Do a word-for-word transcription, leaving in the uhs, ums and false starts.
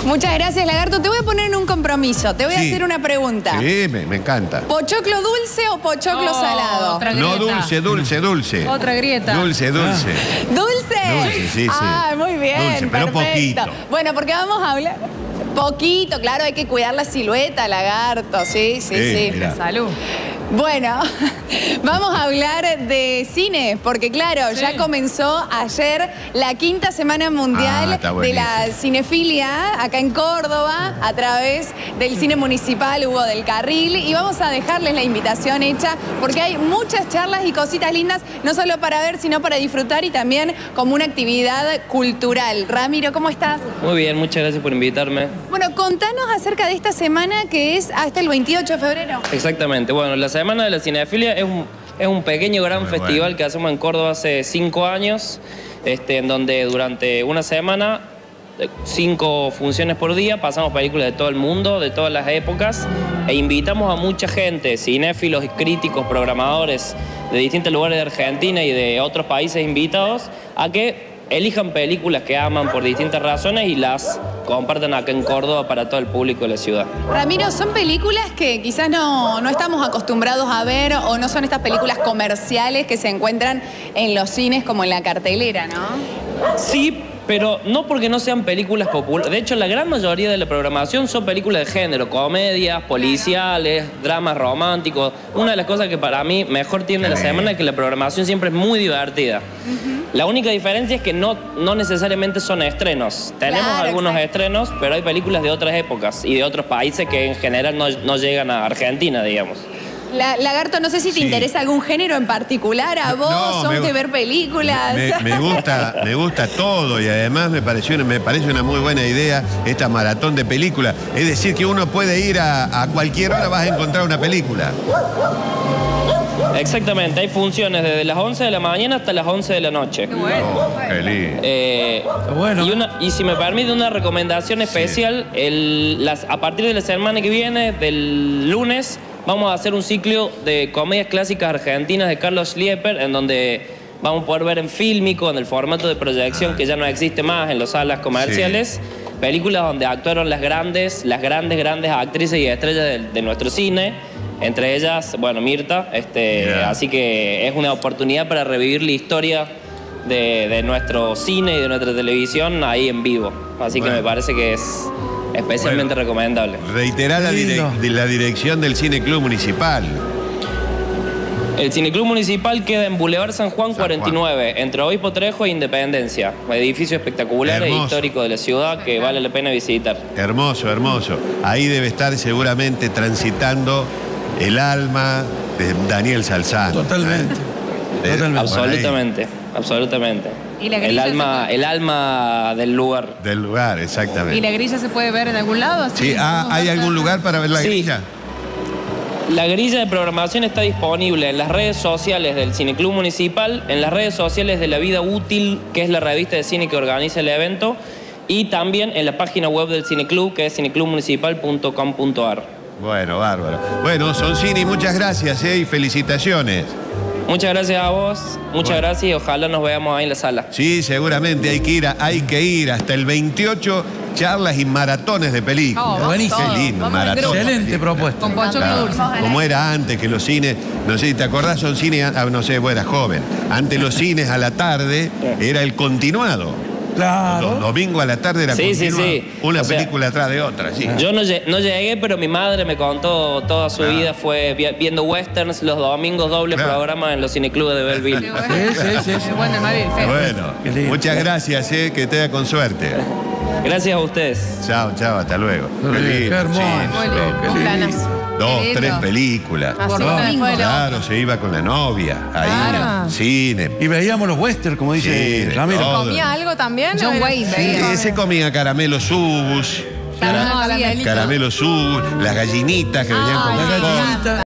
Muchas gracias, Lagarto. Te voy a poner en un compromiso. Te voy sí. a hacer una pregunta. Sí, me, me encanta. ¿Pochoclo dulce o pochoclo oh, salado? Otra grieta. No, dulce, dulce, dulce. Otra grieta. Dulce, dulce. Ah. ¿Dulce? Dulce, sí, sí. Ah, muy bien, dulce, pero perfecto. poquito. Bueno, porque vamos a hablar... Poquito, claro, hay que cuidar la silueta, Lagarto. Sí, sí, sí. sí. Salud. Bueno, vamos a hablar de cine, porque claro, sí. ya comenzó ayer la quinta semana mundial ah, de la cinefilia acá en Córdoba, a través del cine municipal Hugo del Carril, y vamos a dejarles la invitación hecha, porque hay muchas charlas y cositas lindas, no solo para ver, sino para disfrutar y también como una actividad cultural. Ramiro, ¿cómo estás? Muy bien, muchas gracias por invitarme. Bueno, contanos acerca de esta semana que es hasta el veintiocho de febrero. Exactamente, bueno, la Semana de la Cinefilia es un, es un pequeño gran Muy festival bueno. que hacemos en Córdoba hace cinco años, este, en donde durante una semana, cinco funciones por día, pasamos películas de todo el mundo, de todas las épocas, e invitamos a mucha gente, cinéfilos, críticos, programadores de distintos lugares de Argentina y de otros países invitados, a que elijan películas que aman por distintas razones y las compartan acá en Córdoba para todo el público de la ciudad. Ramiro, son películas que quizás no, no estamos acostumbrados a ver, o no son estas películas comerciales que se encuentran en los cines como en la cartelera, ¿no? Sí, pero no porque no sean películas populares. De hecho, la gran mayoría de la programación son películas de género, comedias, policiales, dramas románticos. Una de las cosas que para mí mejor tiene la semana es que la programación siempre es muy divertida. Uh-huh. La única diferencia es que no, no necesariamente son estrenos. Tenemos claro, algunos exacto. estrenos, pero hay películas de otras épocas y de otros países que en general no, no llegan a Argentina, digamos. La, Lagarto, no sé si te sí. interesa algún género en particular a vos, no, ¿son de ver películas? Me, me, gusta, me gusta todo, y además me, pareció, me parece una muy buena idea esta maratón de películas. Es decir, que uno puede ir a, a cualquier hora, vas a encontrar una película. Exactamente, hay funciones desde las once de la mañana hasta las once de la noche. Qué bueno. Oh, qué lindo. Eh, bueno. y, una, y si me permite una recomendación especial, sí. el, las, a partir de la semana que viene, del lunes, vamos a hacer un ciclo de comedias clásicas argentinas de Carlos Schlieper, en donde vamos a poder ver en fílmico, en el formato de proyección que ya no existe más en las salas comerciales, sí. películas donde actuaron las grandes, las grandes, grandes actrices y estrellas de, de nuestro cine, entre ellas, bueno, Mirta, este, yeah. así que es una oportunidad para revivir la historia de, de nuestro cine y de nuestra televisión ahí en vivo, así bueno. que me parece que es especialmente bueno, recomendable. Reiterar la, direc de la dirección del Cine Club Municipal. El Cine Club Municipal queda en Boulevard San Juan San cuarenta y nueve, Juan. entre Obispo Trejo e Independencia. Un edificio espectacular hermoso. e histórico de la ciudad que vale la pena visitar. Hermoso, hermoso. Ahí debe estar seguramente transitando el alma de Daniel Salzano. Totalmente. ¿Eh? Totalmente. Absolutamente, absolutamente. ¿Y la el, alma, el alma del lugar. Del lugar, exactamente. ¿Y la grilla se puede ver en algún lado? ¿Así? Sí, ah, ¿hay algún lugar para ver la sí. grilla? La grilla de programación está disponible en las redes sociales del Cineclub Municipal, en las redes sociales de La Vida Útil, que es la revista de cine que organiza el evento, y también en la página web del Cineclub, que es cineclub municipal punto com punto ar. Bueno, bárbaro. Bueno, Sonsini, muchas gracias ¿eh? y felicitaciones. Muchas gracias a vos, muchas bueno. gracias y ojalá nos veamos ahí en la sala. Sí, seguramente hay que ir, a, hay que ir hasta el veintiocho, charlas y maratones de películas. Oh, buenísimo. Qué lindo, maratón. Excelente propuesta. Con pochoclo claro. dulce. Como era antes que los cines, no sé si te acordás, son cines, no sé, vos eras joven. Antes los cines a la tarde era el continuado. Claro. Los domingos a la tarde era sí, continua, sí, sí. una o sea, película atrás de otra. Sí. Yo no, no llegué, pero mi madre me contó toda su claro. vida, fue viendo westerns los domingos, doble claro. programa en los cineclubes de Belleville. Sí, sí, sí. sí. Bueno, bueno muchas gracias, eh, que te da con suerte. Gracias a ustedes. Chao, chao, hasta luego. Qué, qué hermoso. Sí, qué lindo. Dos, tres películas. Así no, claro, se iba con la novia. Ahí, claro. cine. Y veíamos los westerns, como dice sí, Ramiro. ¿Se comía algo también? John Wayne. Sí, se comía caramelo subus. Caramelo, caramelo subus, las gallinitas que venían con la gallinitas.